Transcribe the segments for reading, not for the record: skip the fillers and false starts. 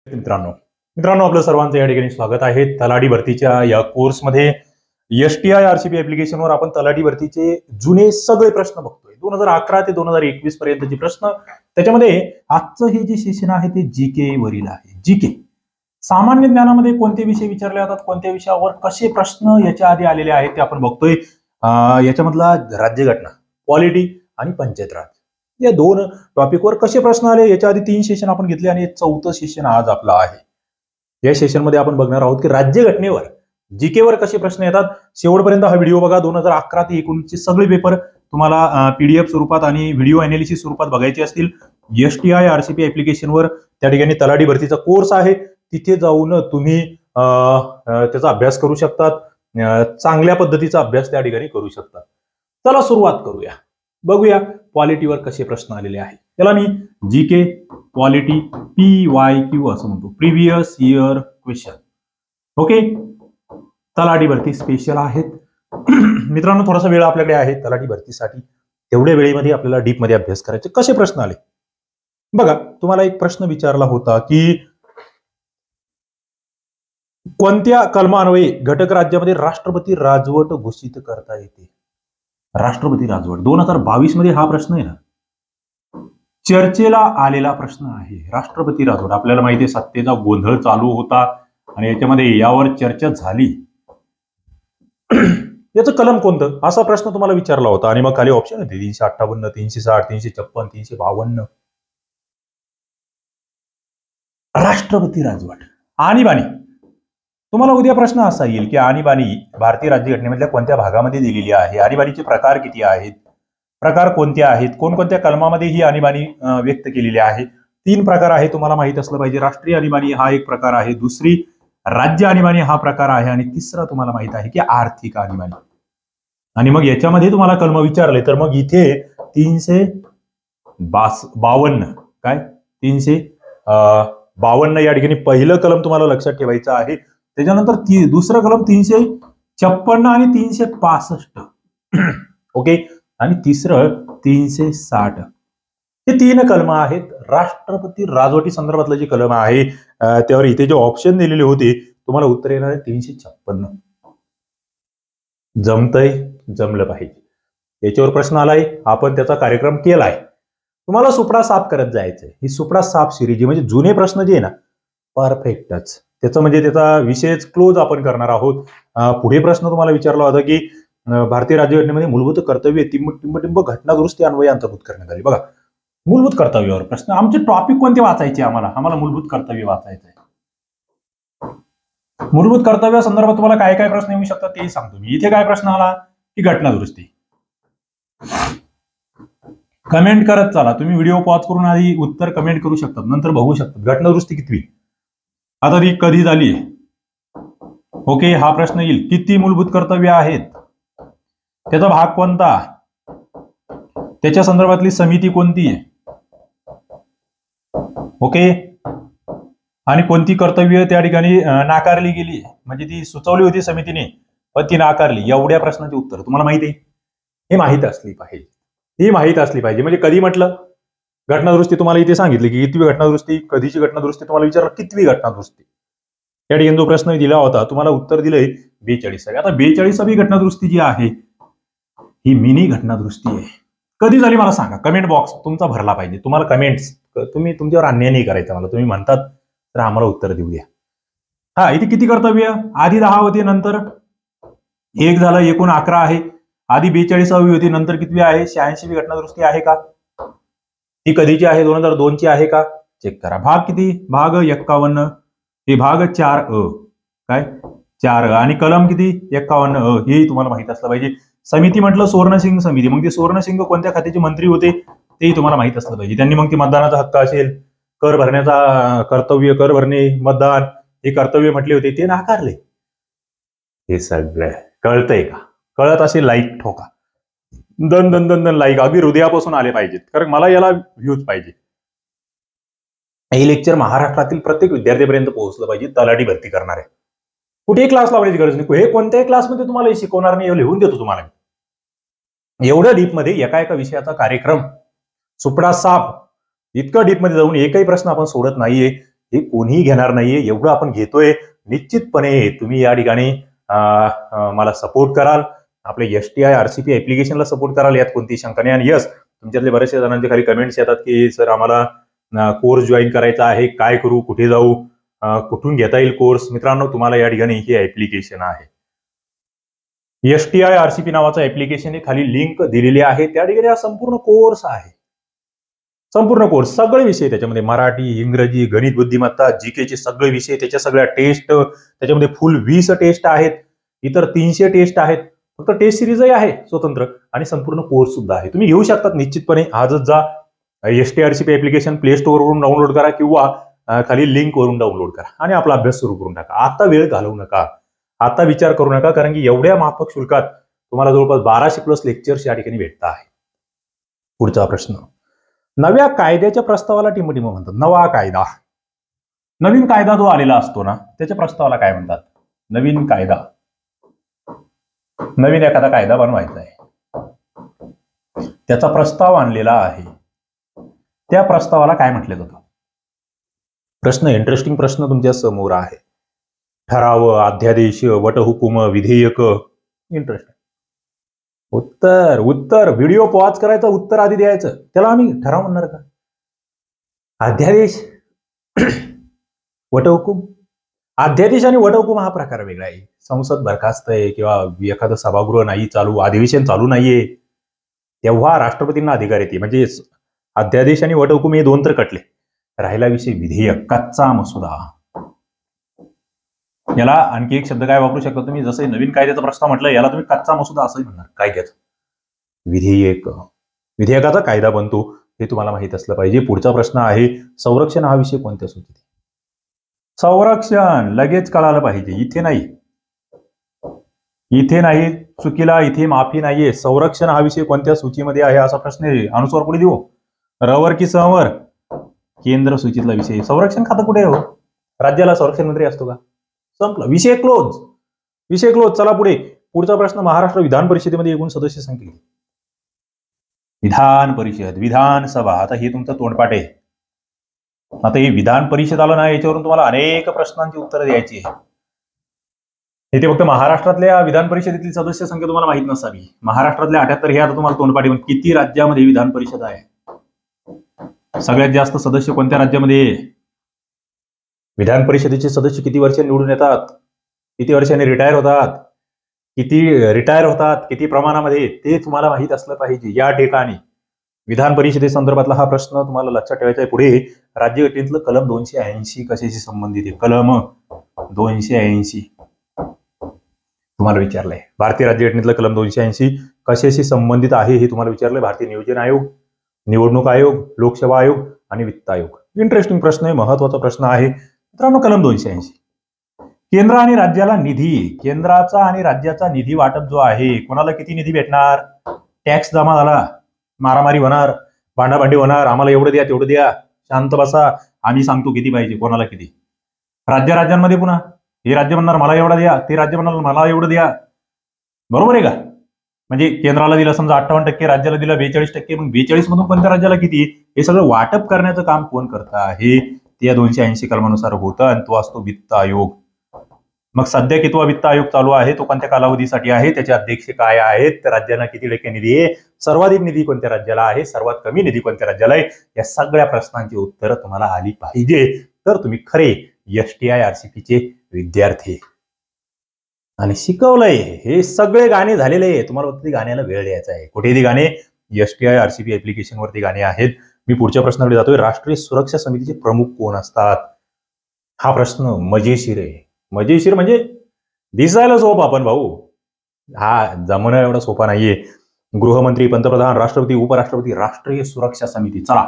मित्रांनो मित्रांनो आपलं सर्वांचं या ठिकाणी स्वागत आहे. तलाठी भरतीच्या या कोर्समध्ये STI RCP ऍप्लिकेशनवर आपण तलाठी भरतीचे जुने सगळे प्रश्न बघतोय. 2011 ते 2021 पर्यंतचे प्रश्न. त्याच्यामध्ये आजचं हे जे सेशन आहे ते जीके वरील आहे. जीके सामान्य ज्ञानामध्ये कोणते विषय विचारले जातात, कोणत्या विषयावर कसे प्रश्न याच्या आधी आलेले आहेत ते आपण बघतोय. याच्यामधला राज्यघटना, पॉलिटी आणि पंचायत राज या दोन टॉपिकवर कसे प्रश्न आले याच्या आधी 3 सेशन आपण घेतले आणि चौथं सेशन आज आपलं आहे. या सेशनमध्ये आपण बघणार आहोत की राज्यघटनेवर जीकेवर कसे प्रश्न येतात. शेवटपर्यंत हा व्हिडिओ बघा. 2011 ते 19 सगळे पेपर तुम्हाला PDF स्वरूपात आणि व्हिडिओ अनालिसिस स्वरूपात बघायचे असतील. STI RCP ऍप्लिकेशनवर त्या ठिकाणी तलाठी भरतीचा कोर्स आहे. तिथे जाऊन तुम्ही त्याचा अभ्यास करू शकतात. चांगल्या पद्धतीचा अभ्यास त्या ठिकाणी करू शकतात. चला सुरुवात करूया. बघूया पॉलिटीवर कसे प्रश्न आलेले आहेत. त्याला मी जीके पॉलिटी PYQ असं म्हणतो, प्रिव्हियस इयर क्वेश्चन. ओके, तलाठी भरती स्पेशल आहेत. मित्रांनो थोडासा वेळ आपल्याकडे आहे तलाठी भरतीसाठी. तेवढ्या वेळेमध्ये आपल्याला डीप मध्ये अभ्यास करायचे. कसे प्रश्न आले बघा. तुम्हाला एक प्रश्न विचारला होता की कोणत्या कलमान्वये घटक राज्यामध्ये राष्ट्रपती राजवट घोषित करता येते. राष्ट्रपती राजवट 2022 मध्ये हा प्रश्न आहे ना, चर्चेला आलेला प्रश्न आहे. राष्ट्रपती राजवट आपल्याला माहिती आहे, सत्तेचा गोंधळ चालू होता आणि याच्यामध्ये यावर चर्चा झाली. याचं कलम कोणतं असा प्रश्न तुम्हाला विचारला होता आणि मग खाली ऑप्शन होते 358, 360, 356, 352. राष्ट्रपती राजवट. आणीबाणी तुम्हाला उद्या प्रश्न असा येईल की आणीबाणी भारतीय राज्यघटनेमधल्या कोणत्या भागामध्ये दिलेली आहे, आणीबाणीचे प्रकार किती आहेत, प्रकार कोणते आहेत, कोणकोणत्या कलमामध्ये ही आणीबाणी व्यक्त केलेली आहे. 3 प्रकार आहे, तुम्हाला माहित असलं पाहिजे. राष्ट्रीय आणीबाणी हा एक प्रकार आहे, दुसरी राज्य आणीबाणी हा प्रकार आहे आणि तिसरा तुम्हाला माहित आहे की आर्थिक आणीबाणी. आणि मग याच्यामध्ये तुम्हाला कलम विचारले तर मग इथे 352 काय 352 या ठिकाणी पहिलं कलम तुम्हाला लक्षात ठेवायचं आहे. त्याच्यानंतर दुसरं कलम 356 आणि 365. ओके, आणि तिसरं 360. हे 3 कलम आहेत. राष्ट्रपती राजवटी संदर्भातलं जे कलम आहे त्यावर इथे जे ऑप्शन दिलेले होते तुम्हाला उत्तर येणार आहे 356. जमतंय, जमलं पाहिजे. याच्यावर प्रश्न आलाय, आपण त्याचा कार्यक्रम केलाय. तुम्हाला सुपडा साफ करत जायचंय. ही सुपडा साफ सिरीज म्हणजे जुने प्रश्न जे आहे ना परफेक्टच त्याचं म्हणजे त्याचा विषयच क्लोज आपण करणार आहोत. पुढे प्रश्न तुम्हाला विचारला होता की भारतीय राज्यघटनेमध्ये मूलभूत कर्तव्य टिंब घटना दुरुस्ती अन्वये अंतर्भूत करण्यात आली. बघा, मूलभूत कर्तव्यावर प्रश्न. आमचे टॉपिक कोणते वाचायचे आम्हाला मूलभूत कर्तव्य वाचायचं आहे. मूलभूत कर्तव्या संदर्भात तुम्हाला काय काय प्रश्न येऊ शकतात तेही सांगतो मी. इथे काय प्रश्न आला की घटना दुरुस्ती. कमेंट करत चला. तुम्ही व्हिडिओ पॉज करून आधी उत्तर कमेंट करू शकतात, नंतर बघू शकतात. घटना दुरुस्ती कितवी, आता ती कधी झाली. ओके, हा प्रश्न येईल. किती मूलभूत कर्तव्य आहेत, त्याचा भाग कोणता, त्याच्या संदर्भातली समिती कोणती आहे. ओके, आणि कोणती कर्तव्य त्या ठिकाणी नाकारली गेली, म्हणजे ती सुचवली होती समितीने पण ती नाकारली. एवढ्या प्रश्नाचे उत्तर तुम्हाला माहिती आहे. हे माहित असली पाहिजे. ही माहित असली पाहिजे. म्हणजे कधी म्हटलं घटना दुरुस्ती तुम्हाला इथे सांगितली की कितवी घटना दुरुस्ती, कधीची घटना दुरुस्ती, तुम्हाला विचारलं कितवी घटना दुरुस्ती. या ठिकाणी जो प्रश्न दिला होता तुम्हाला उत्तर दिलंय 42वी. आता 42वी घटना दुरुस्ती जी आहे ही मिनी घटना दुरुस्ती आहे. कधी झाली मला सांगा. कमेंट बॉक्स तुमचा भरला पाहिजे. तुम्हाला कमेंट्स, तुम्ही तुमच्यावर अन्याय नाही करायचा. मला तुम्ही म्हणतात तर आम्हाला उत्तर देऊ द्या. हा, इथे किती कर्तव्य, आधी 10 होते, नंतर 1 झालं, एकूण 11 आहे. आधी 42वी होती, नंतर कितवी आहे, 86वी घटना दुरुस्ती आहे का, ही कधीची आहे, 2002 ची आहे का, चेक करा. भाग किती, भाग 51. हे भाग 4अ काय 4अ आणि कलम किती 51अ हे तुम्हाला माहित असलं पाहिजे. समिती म्हटलं सुवर्णसिंग समिती, मग ते सुवर्णसिंग कोणत्या खात्याचे मंत्री होते तेही तुम्हाला माहित असलं पाहिजे. त्यांनी मग ते मतदानाचा हक्क असेल, कर भरण्याचा कर्तव्य, कर भरणे, मतदान हे कर्तव्य म्हटले होते, ते नाकारले. हे सगळं कळतंय का? कळत असेल लाईक ठोका. दन दन दन दन लाईक अगदी हृदयापासून आले पाहिजेत, कारण मला याला व्ह्यूज पाहिजे. हे लेक्चर महाराष्ट्रातील प्रत्येक विद्यार्थ्यापर्यंत पोहोचलं पाहिजे. तलाठी भरती करणार आहे, कुठेही क्लास लावण्याची गरज नाही. हे कोणत्याही क्लासमध्ये तुम्हाला शिकवणार नाही, लिहून देतो तुम्हाला. एवढ्या डीपमध्ये एका विषयाचा कार्यक्रम सुपडा साफ इतकं डीप मध्ये जाऊन एकही प्रश्न आपण सोडत नाहीये. हे कोणीही घेणार नाहीये, एवढं आपण घेतोय. निश्चितपणे तुम्ही या ठिकाणी मला सपोर्ट कराल, आपल्या STI RCP ऍप्लिकेशनला सपोर्ट कराल, यात कोणतीही शंका नाही. आणि यस, तुमच्यातले बरेचशा जणांचे खाली कमेंट्स येतात की सर आम्हाला कोर्स जॉईन करायचा आहे, काय करू, कुठे जाऊ, कुठून घेता येईल कोर्स. मित्रांनो, तुम्हाला या ठिकाणी हे ऍप्लिकेशन आहे, STI RCP नावाचं ऍप्लिकेशन आहे, खाली लिंक दिलेली आहे. त्या ठिकाणी हा संपूर्ण कोर्स आहे, संपूर्ण कोर्स, सगळे विषय त्याच्यामध्ये, मराठी, इंग्रजी, गणित, बुद्धिमत्ता, GK चे सगळे विषय, त्याच्या सगळ्या टेस्ट, त्याच्यामध्ये फुल 20 टेस्ट आहेत, इतर 300 टेस्ट आहेत, फक्त टेस्ट सिरीजही आहे स्वतंत्र, आणि संपूर्ण कोर्स सुद्धा आहे. तुम्ही घेऊ शकतात निश्चितपणे. आजच जा, STI RCP application play store वरून डाउनलोड करा किंवा खाली लिंक वरून डाउनलोड करा आणि आपला अभ्यास सुरू करून टाका. आता वेळ घालवू नका, आता विचार करू नका, कारण की एवढ्या माफक शुल्कात तुम्हाला जवळपास 1200+ लेक्चर्स या ठिकाणी भेटत आहे. पुढचा प्रश्न, नव्या कायद्याच्या प्रस्तावाला टिंबटिंब म्हणतात. नवा कायदा, नवीन कायदा जो आलेला असतो ना, त्याच्या प्रस्तावाला काय म्हणतात? नवीन कायदा, नवीन एखादा कायदा बनवायचा आहे, त्याचा प्रस्ताव आणलेला आहे, त्या प्रस्तावाला काय म्हटलं जातं? प्रश्न, इंटरेस्टिंग प्रश्न तुमच्या समोर आहे. ठराव, अध्यादेश, वटहुकूम, विधेयक. इंटरेस्टिंग. उत्तर, उत्तर व्हिडिओ पॉज करायचा, उत्तर आधी द्यायचं. त्याला आम्ही ठराव म्हणणार का? अध्यादेश, वटहुकूम. अध्यादेश आणि वटहुकूम हा प्रकार वेगळा आहे. संसद बरखास्त आहे किंवा एखादं सभागृह नाही चालू, अधिवेशन चालू नाहीये, तेव्हा राष्ट्रपतींना अधिकार येते. म्हणजे अध्यादेश आणि वटहुकूम हे दोन तर कटले. राहिला विषय विधेयक, कच्चा मसुदा. याला आणखी एक शब्द काय वापरू शकता तुम्ही? जसं नवीन कायद्याचा प्रस्ताव म्हटलं, याला तुम्ही कच्चा मसुदा असंही म्हणणार. कायद्याचं विधेयक, विधेयकाचा कायदा बनतो, हे तुम्हाला माहित असलं पाहिजे. पुढचा प्रश्न आहे, संरक्षण हा विषय कोणत्या सूचीत? संरक्षण लगेच कळालं पाहिजे. इथे नाही, इथे नाही, चुकीला इथे माफी नाहीये. संरक्षण हा विषय कोणत्या सूचीमध्ये आहे असा प्रश्न आहे. अनुस्वार पुढे देऊ, रवर की सहवर? केंद्र सूचीतला विषय. संरक्षण खातं कुठे हो? राज्याला संरक्षण मंत्री असतो का? संपलं, विषय क्लोज, विषय क्लोज. चला पुढे. पुढचा प्रश्न, महाराष्ट्र विधान परिषदेमध्ये एकूण सदस्य संख्या किती? विधान परिषद, विधानसभा. आता हे तुमचं तोंडपाठ आहे. आता हे विधान परिषद आलं ना, याच्यावरून तुम्हाला अनेक प्रश्नांची उत्तरं द्यायची आहे. इथे फक्त महाराष्ट्रातल्या विधान परिषदेतील सदस्य संख्या तुम्हाला माहित नसावी. महाराष्ट्रातल्या 78 हे आता तुम्हाला तोंडपाठी. पण किती राज्यामध्ये विधान परिषद आहे? सगळ्यात जास्त सदस्य कोणत्या राज्यामध्ये? विधान परिषदेचे सदस्य किती वर्षांनी निवडून येतात, किती वर्षांनी रिटायर होतात, किती प्रमाणामध्ये, ते तुम्हाला माहित असलं पाहिजे. या ठिकाणी विधान परिषदेसंदर्भातला हा प्रश्न तुम्हाला लक्षात ठेवायचा आहे. पुढे राज्यघटनेतलं कलम 280 कशाशी संबंधित आहे? कलम 280 तुम्हाला विचारलंय. भारतीय राज्यघटनेतलं कलम 280 कशाशी संबंधित आहे हे तुम्हाला विचारलंय. भारतीय नियोजन आयोग, निवडणूक आयोग, लोकसेवा आयोग आणि वित्त आयोग. इंटरेस्टिंग प्रश्न आहे, महत्वाचा प्रश्न आहे मित्रांनो. कलम 280, केंद्र आणि राज्याला निधी, केंद्राचा आणि राज्याचा निधी वाटप जो आहे, कोणाला किती निधी भेटणार? टॅक्स जमा झाला, मारामारी होणार, भांडाभांडी होणार, आम्हाला एवढं द्या तेवढं द्या, शांत बसा, आम्ही सांगतो किती पाहिजे, कोणाला किती. राज्यांमध्ये पुन्हा हे राज्य म्हणणार मला एवढा द्या, ते राज्य म्हणणार मला एवढं द्या. बरोबर आहे का? म्हणजे केंद्राला दिलं समजा 58%, राज्याला दिला 42%, मग 42 मधून कोणत्या राज्याला किती, हे सगळं वाटप करण्याचं काम कोण करतं आहे? ते 280 कलमानुसार होतं, आणि तो असतो वित्त आयोग. मग सध्या कितवा वित्त आयोग चालू आहे, तो कोणत्या कालावधीसाठी आहे, त्याचे अध्यक्ष काय आहेत, राज्यांना किती टक्के निधी आहे, सर्वाधिक निधी कोणत्या राज्याला आहे, सर्वात कमी निधी कोणत्या राज्याला आहे, या सगळ्या प्रश्नांची उत्तरं तुम्हाला आली पाहिजे. तर तुम्ही खरे STI RCP चे विद्यार्थी. आणि शिकवलंय, हे सगळे गाणे झालेले आहे. तुम्हाला फक्त गाण्याला वेळ द्यायचा आहे. कुठे ती गाणे? STI RCP ऍप्लिकेशन वरती गाणे आहेत. मी पुढच्या प्रश्नाकडे जातोय. राष्ट्रीय सुरक्षा समितीचे प्रमुख कोण असतात? हा प्रश्न मजेशीर आहे. मजेशीर म्हणजे दिसायला सोपा, पण भाऊ हा जमणं एवढा सोपा नाहीये. गृहमंत्री, पंतप्रधान, राष्ट्रपती, उपराष्ट्रपती, राष्ट्रीय सुरक्षा समिती. चला,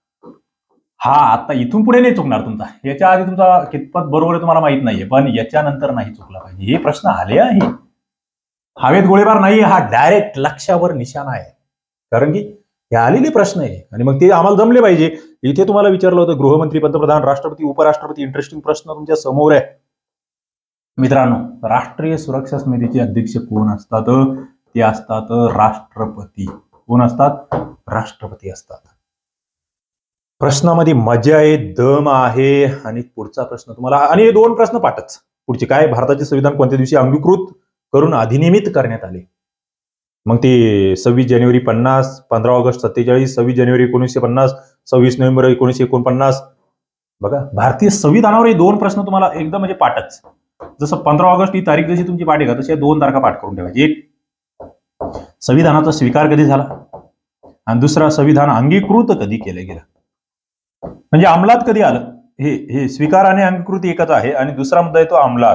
हा आता इथून पुढे नाही चुकणार तुमचा. याच्या आधी तुमचा कितपत बरोबर आहे तुम्हाला माहित नाहीये, पण याच्यानंतर नाही चुकला पाहिजे. हे प्रश्न आले आहे, हवेत गोळीबार नाही, हा डायरेक्ट लक्षावर निशाणा आहे. कारण की हे आलेले प्रश्न आहे आणि मग ते आम्हाला जमले पाहिजे. इथे तुम्हाला विचारलं होतं गृहमंत्री, पंतप्रधान, राष्ट्रपती, उपराष्ट्रपती. इंटरेस्टिंग प्रश्न तुमच्या समोर आहे मित्रांनो. राष्ट्रीय सुरक्षा समितीचे अध्यक्ष कोण असतात? ते असतात राष्ट्रपती. कोण असतात? राष्ट्रपती असतात. प्रश्नामध्ये मजा आहे, दम आहे. आणि पुढचा प्रश्न तुम्हाला, आणि हे 2 प्रश्न पाठच. पुढचे काय, भारताचे संविधान कोणत्या दिवशी अंगीकृत करून अधिनियमित करण्यात आले? मग ते 26 जानेवारी 50, 15 ऑगस्ट 47, 26 जानेवारी 1950, 26 नोव्हेंबर 1949. बघा, भारतीय संविधानावर हे 2 प्रश्न तुम्हाला एकदम म्हणजे पाठच. जसं 15 ऑगस्ट ही तारीख जशी तुमची पाठ आहे का, तशी 2 तारखा पाठ करून ठेवायची. एक, संविधानाचा स्वीकार कधी झाला, आणि दुसरा, संविधान अंगीकृत कधी केलं गेलं. म्हणजे अंमलात कधी आलं. हे स्वीकार आणि अंगीकृत एकच आहे, आणि दुसरा मुद्दा आहे तो अंमलात.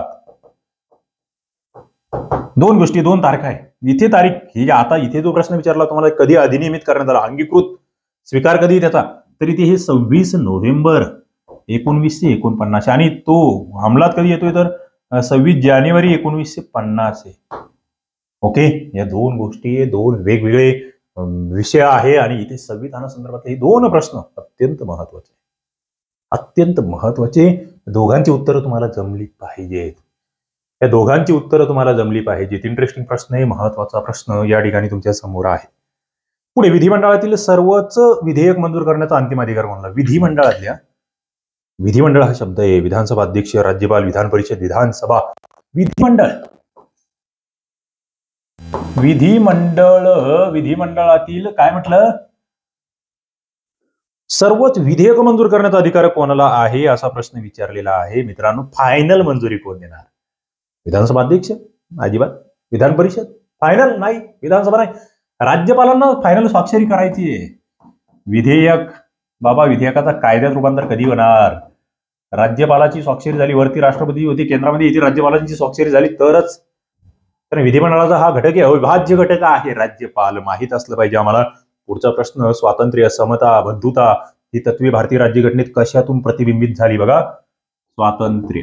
2 गोष्टी, 2 तारखा आहे. इथे तारीख ही आता इथे जो प्रश्न विचारला तुम्हाला, कधी अधिनियमित करण्यात आला, अंगीकृत, स्वीकार कधी त्याचा, तरी ते हे 26 नोव्हेंबर 1949, आणि तो अंमलात कधी येतोय तर 26 जानेवारी 1950 आहे. ओके, या 2 गोष्टी, 2 वेगवेगळे विषय आहे, आणि इथे संविधानासंदर्भातले हे 2 प्रश्न अत्यंत महत्वाचे, अत्यंत महत्वाचे. दोघांची उत्तरं तुम्हाला जमली पाहिजेत. या दोघांची उत्तरं तुम्हाला जमली पाहिजेत. इंटरेस्टिंग प्रश्न आहे, महत्वाचा प्रश्न या ठिकाणी तुमच्या समोर आहे. पुढे, विधिमंडळातील सर्वच विधेयक मंजूर करण्याचा अंतिम अधिकार कोणाला? विधिमंडळातल्या, विधिमंडळ हा शब्द आहे. विधानसभा अध्यक्ष, राज्यपाल, विधान परिषद, विधानसभा, विधिमंडळ. विधिमंडळातील काय म्हटलं, सर्वच विधेयक मंजूर करण्याचा अधिकार कोणाला आहे, असा प्रश्न विचारलेला आहे मित्रांनो. फायनल मंजुरी कोण देणार? विधानसभा अध्यक्ष? अजिबात. विधान परिषद? फायनल नाही. विधानसभा नाही. राज्यपालांना फायनल स्वाक्षरी करायची आहे. विधेयक, बाबा विधेयकाचा कायद्यात रूपांतर कधी होणार? राज्यपालाची स्वाक्षरी झाली, वरती राष्ट्रपती होती, केंद्रामध्ये येथे राज्यपालांची स्वाक्षरी झाली तरच. तर विधिमंडळाचा हा घटक आहे, अविभाज्य घटक आहे राज्यपाल. माहित असलं पाहिजे आम्हाला. पुढचा प्रश्न, स्वातंत्र्य, समता, बंधुता ही तत्वे भारतीय राज्यघटनेत कशातून प्रतिबिंबित झाली? बघा, स्वातंत्र्य,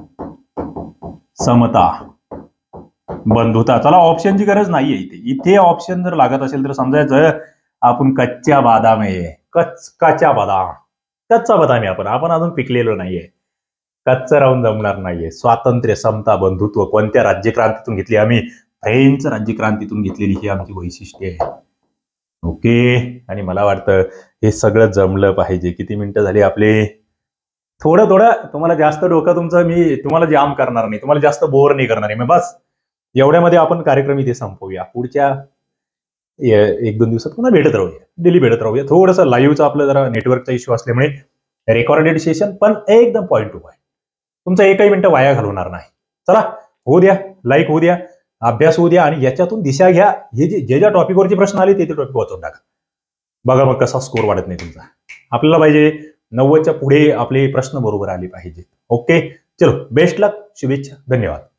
समता, बंधुता. चला, ऑप्शनची गरज नाहीये इथे ऑप्शन जर लागत असेल तर समजायचं आपण कच्चा बदाम आहे. कच्चा बदाम, कच्चा बदाम आहे आपण अजून पिकलेलो नाहीये. कच्चं राहून जमणार नाहीये. स्वातंत्र्य, समता, बंधुत्व कोणत्या राज्यक्रांतीतून घेतली? आम्ही फ्रेंच राज्यक्रांतीतून घेतलेली ही आमची वैशिष्ट्ये आहे. ओके, आणि मला वाटतं हे सगळं जमलं पाहिजे. किती मिनिटं झाली आपले? थोडं तुम्हाला जास्त डोकं तुमचं मी तुम्हाला जाम करणार नाही, तुम्हाला जास्त बोर नाही करणार आहे. मग बस एवढ्यामध्ये आपण कार्यक्रम इथे संपवूया. पुढच्या 1-2 दिवसात पुन्हा भेटत राहूया, डेली भेटत राहूया. थोडंसं लाईव्हचा आपलं जरा नेटवर्कचा इश्यू असल्यामुळे रेकॉर्डेड सेशन, पण एकदम पॉईंट टू पॉईंट. तुमचं एकही मिनिटं वाया घालवणार नाही. चला, होऊ द्या, लाईक होऊ द्या, अभ्यास होऊ द्या, आणि याच्यातून दिशा घ्या. हे जे ज्या टॉपिकवरचे प्रश्न आले ते टॉपिक वाचून टाका. बघा मग कसा स्कोर वाढत नाही तुमचा. आपल्याला पाहिजे 90च्या पुढे आपले प्रश्न बरोबर आले पाहिजे. ओके, चलो, बेस्ट लक, शुभेच्छा, धन्यवाद.